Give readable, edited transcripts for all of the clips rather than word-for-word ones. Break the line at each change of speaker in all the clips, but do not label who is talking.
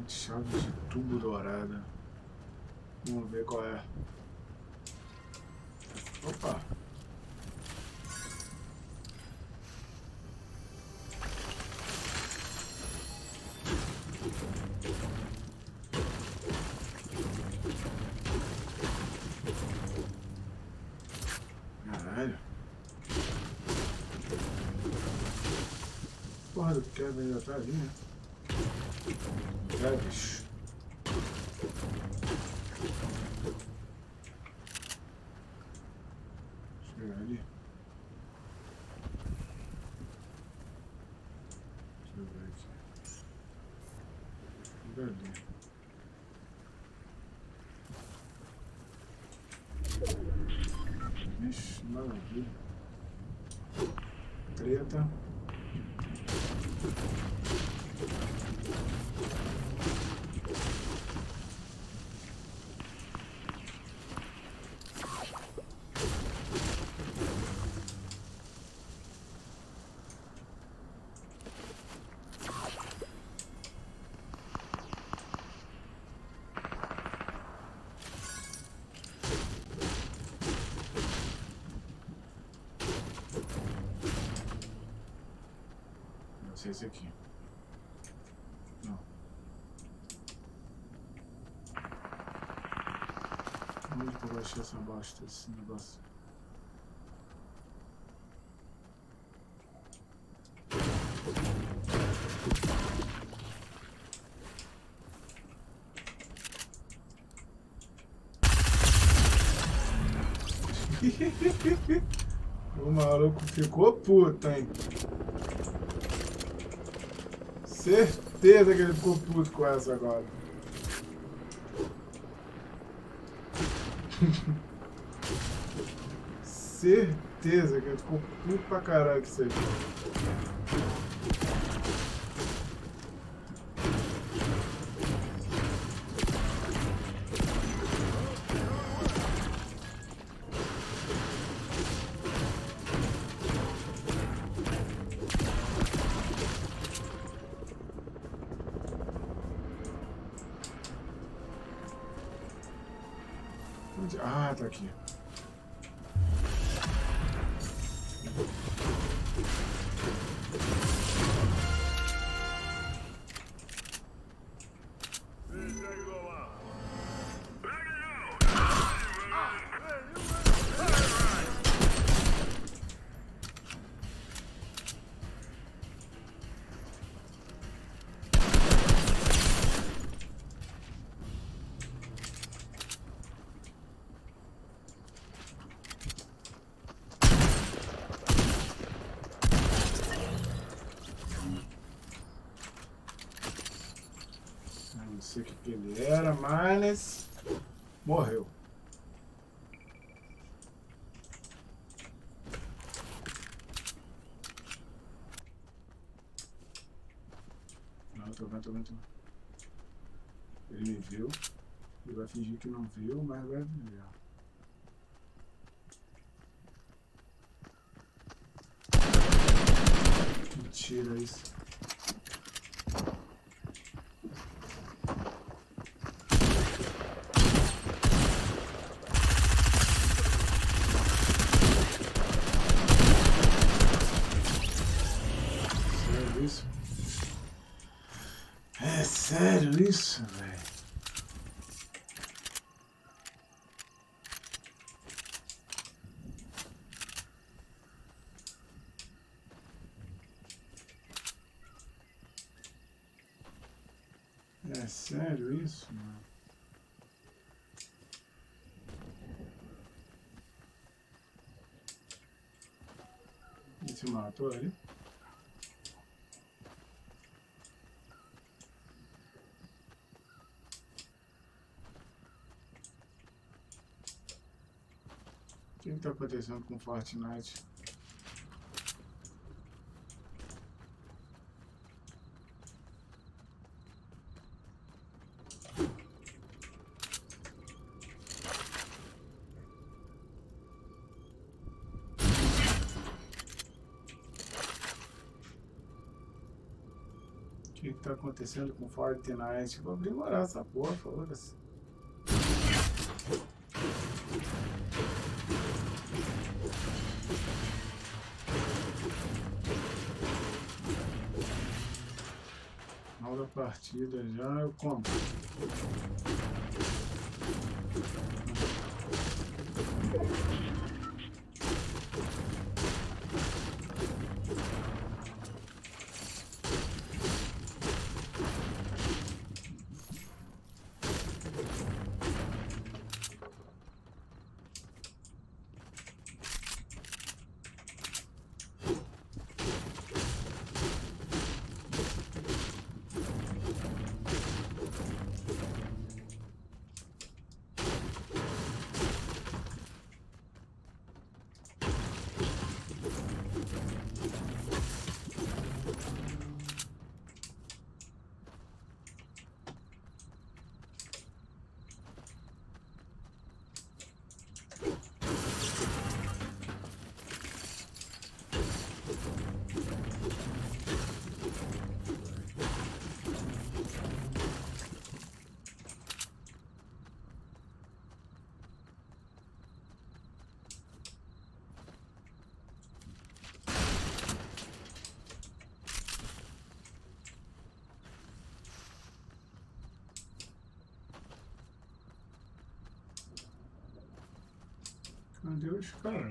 Chave de tubo dourada. Vamos ver qual é. Opa! Caralho! Porra do Kevin ainda tá ali, né? É, bicho. Chega ali. Deixa eu ver aqui. Chega ali. Vixe, maravilha. Treta. Esse aqui. Não. Onde que eu baixei essa bosta, esse negócio? O maluco ficou puto, hein? Certeza que ele ficou puto com essa agora. Certeza que ele ficou puto pra caralho com isso aí. Ah, tá aqui. Não sei o que ele era, mas morreu. Não, tô vendo. Ele me viu. Ele vai fingir que não viu, mas vai ver. Mentira isso. É sério isso, velho? É sério isso, mano? Ele se matou ali? O que está acontecendo com Fortnite? que tá acontecendo com Fortnite? Vou aprimorar essa porra, foda-se. Final da partida já, eu compro. Cadê os caras?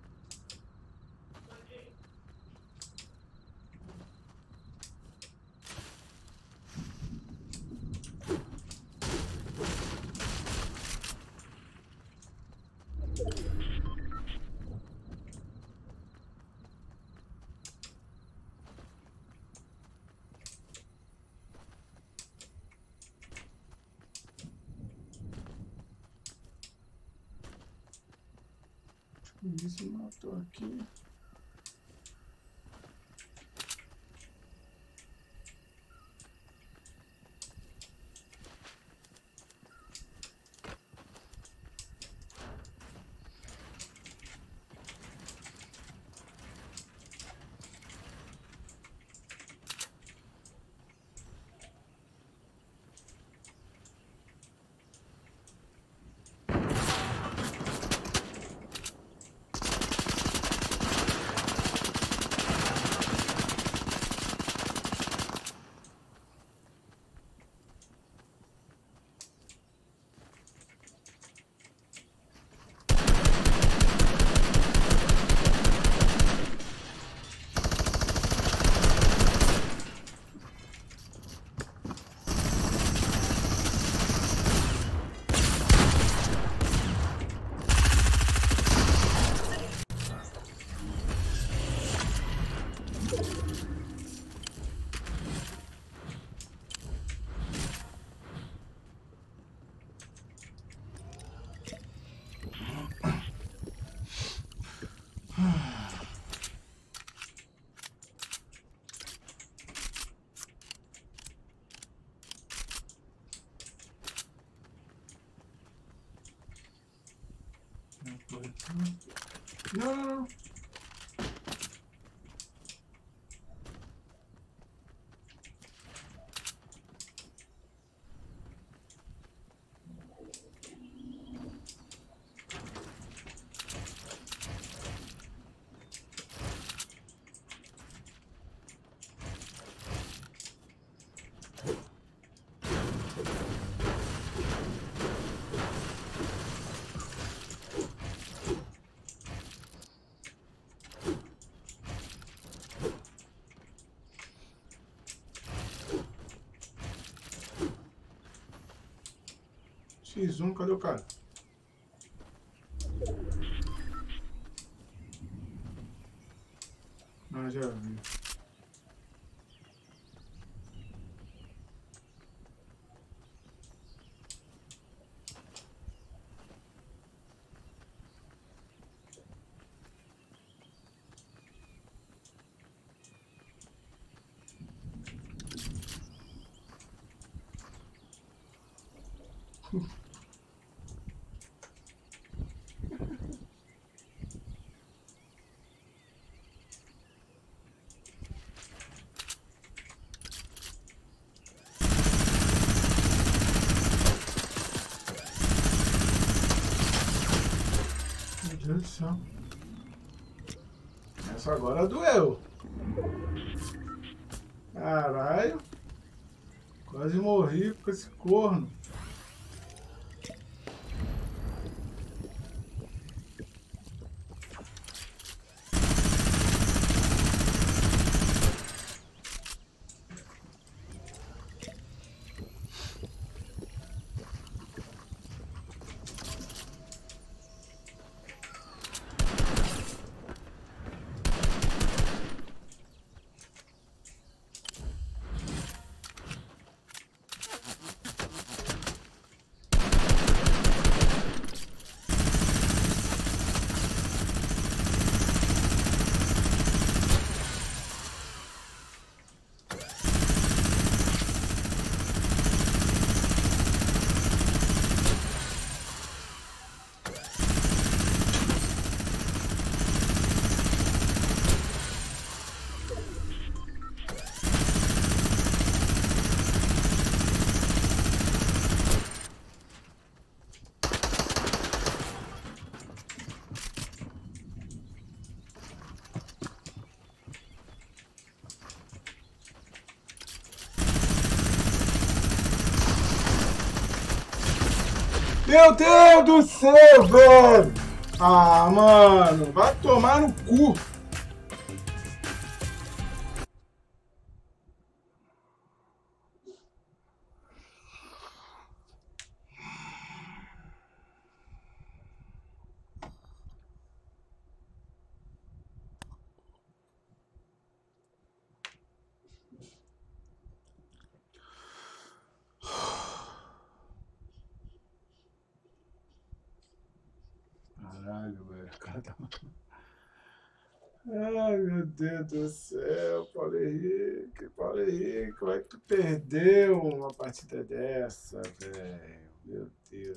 Se matou aqui. Não, não, não. X1, cadê o cara? Ah, já vi. Deus do céu. Essa agora doeu. Caralho. Quase morri com esse corno. Meu Deus do céu, velho! Ah, mano, vai tomar no cu! Caralho, velho, o cara tá... Ai, meu Deus do céu, Paulo Henrique, como é que tu perdeu uma partida dessa, velho? Meu Deus.